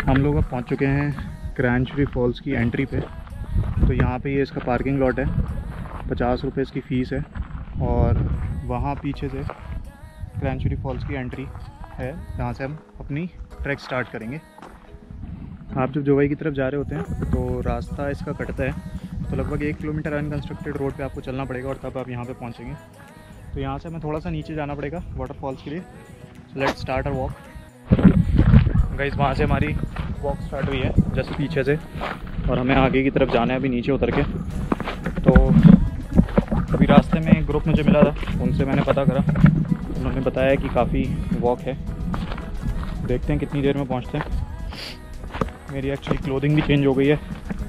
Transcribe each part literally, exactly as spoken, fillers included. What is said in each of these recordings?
हम लोग अब पहुंच चुके हैं क्रैनचुरी फॉल्स की एंट्री पे। तो यहाँ पे ये इसका पार्किंग लॉट है, पचास रुपये इसकी फ़ीस है। और वहाँ पीछे से क्रैनचुरी फॉल्स की एंट्री है, जहाँ से हम अपनी ट्रैक स्टार्ट करेंगे। आप जब जोवाई की तरफ जा रहे होते हैं तो रास्ता इसका कटता है, तो लगभग एक किलोमीटर अनकंस्ट्रक्टेड रोड पे आपको चलना पड़ेगा और तब आप यहाँ पे पहुँचेंगे। तो यहाँ से हमें थोड़ा सा नीचे जाना पड़ेगा वाटरफॉल्स के लिए। So let's start our walk. Guys वहाँ से हमारी वॉक स्टार्ट हुई है जस्ट पीछे से, और हमें आगे की तरफ जाना है अभी नीचे उतर के। तो अभी रास्ते में एक ग्रुप मुझे मिला था, उनसे मैंने पता करा, उन्होंने बताया कि काफ़ी वॉक है। देखते हैं कितनी देर में पहुँचते हैं। मेरी एक्चुअली क्लोथिंग भी चेंज हो गई है,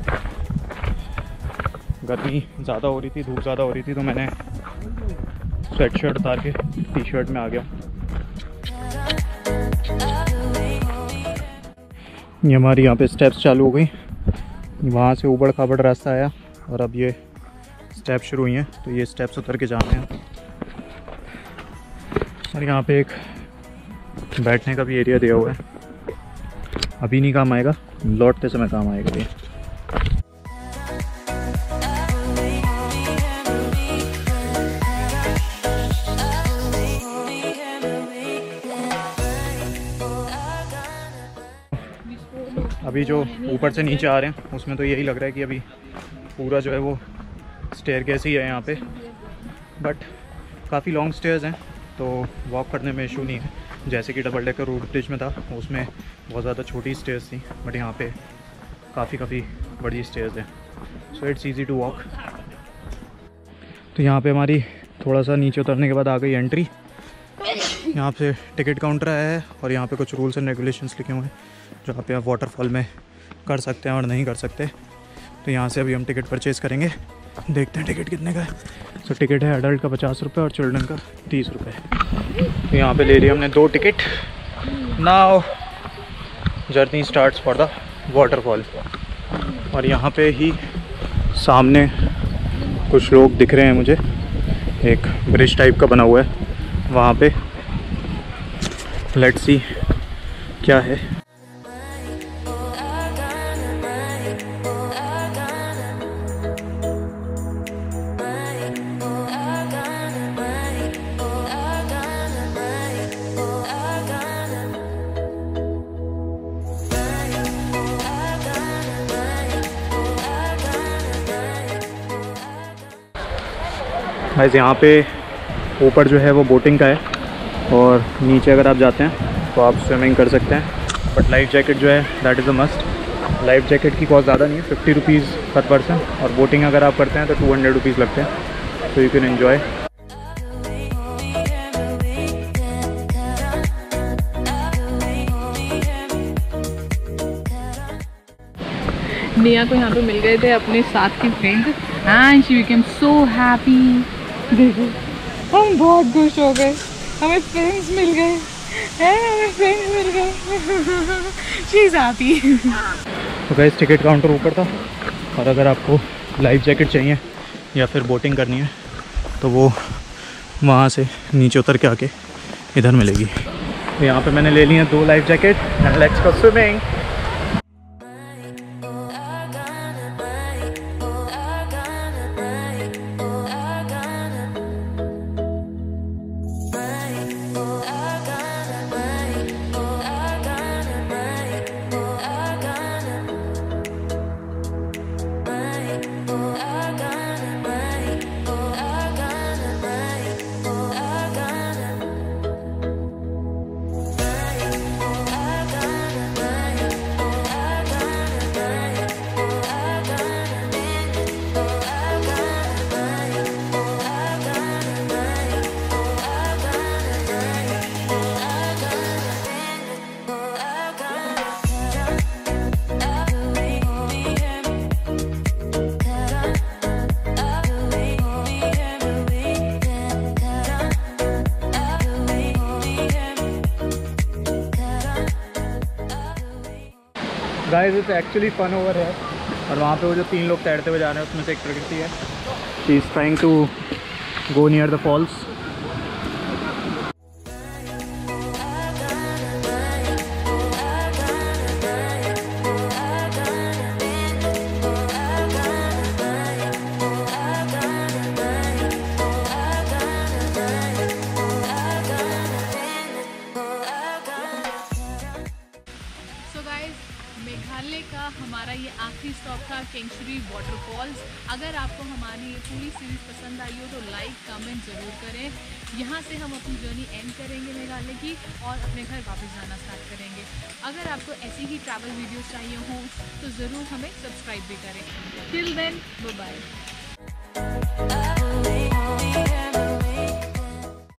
गर्मी ज़्यादा हो रही थी, धूप ज़्यादा हो रही थी, तो मैंने स्वेट शर्ट उतार के टी शर्ट में आ गया। ये हमारी यहाँ पे स्टेप्स चालू हो गई, वहाँ से ऊबड़ खाबड़ रास्ता आया और अब ये स्टेप शुरू हुई हैं। तो ये स्टेप्स उतर के जाते हैं। और यहाँ पे एक बैठने का भी एरिया दिया हुआ है, अभी नहीं काम आएगा, लौटते समय काम आएगा ये। अभी जो ऊपर से नीचे आ रहे हैं उसमें तो यही लग रहा है कि अभी पूरा जो है वो स्टेयरकेस ही है यहाँ पे, बट काफ़ी लॉन्ग स्टेयर्स हैं तो वॉक करने में इशू नहीं है। जैसे कि डबल डेकर रोड ब्रिज में था, उसमें बहुत ज़्यादा छोटी स्टेयर्स थी, बट यहाँ पे काफ़ी काफ़ी बड़ी स्टेयर्स हैं, so it's easy to walk. तो यहाँ पे हमारी थोड़ा सा नीचे उतरने के बाद आ गई एंट्री। यहाँ पे टिकट काउंटर आया है और यहाँ पे कुछ रूल्स एंड रेगुलेशंस लिखे हुए हैं जो आप यहाँ वाटरफॉल में कर सकते हैं और नहीं कर सकते। तो यहाँ से अभी हम टिकट परचेज़ करेंगे, देखते हैं टिकट कितने का है। तो टिकट है अडल्ट का पचास रुपये और चिल्ड्रन का तीस रुपये। तो यहाँ पे ले लिया हमने दो ticket. Now journey starts for the waterfall. और यहाँ पे ही सामने कुछ लोग दिख रहे हैं मुझे, एक ब्रिज टाइप का बना हुआ है वहाँ पे। लेट्स सी क्या है। गाइस यहाँ पे ऊपर जो है वो बोटिंग का है और नीचे अगर आप जाते हैं तो आप स्विमिंग कर सकते हैं, बट लाइफ जैकेट जो है that is a must. Life jacket की कॉस्ट ज़्यादा नहीं है, फिफ्टी रुपीज़ पर पर्सन, और बोटिंग अगर आप करते हैं तो टू हंड्रेड रुपीज़ लगते हैं। So you can enjoy. Niya को यहाँ पे मिल गए थे अपने साथ के friend and she became so happy. देखो हम बहुत खुश हो गए, हमें फ्रेंड्स मिल गए हैं, हमें फ्रेंड्स मिल गए। She is happy. तो गाइस टिकट काउंटर ऊपर था, और अगर आपको लाइफ जैकेट चाहिए या फिर बोटिंग करनी है तो वो वहाँ से नीचे उतर के आके इधर मिलेगी। तो यहाँ पे मैंने ले ली है दो life jacket and let's go swimming. Guys it's actually fun over है। और वहाँ पे वो जो तीन लोग तैरते हुए जा रहे हैं उसमें से एक प्रकृति है, she is trying to go near the falls. आखिरी स्टॉप था केंगशरी वाटरफॉल्स। अगर आपको हमारी ये पूरी सीरीज़ पसंद आई हो तो लाइक कमेंट ज़रूर करें। यहाँ से हम अपनी जर्नी एंड करेंगे मेघालय की और अपने घर वापस जाना स्टार्ट करेंगे। अगर आपको ऐसी ही ट्रैवल वीडियोस चाहिए हों तो ज़रूर हमें सब्सक्राइब भी करें। Till then bye bye.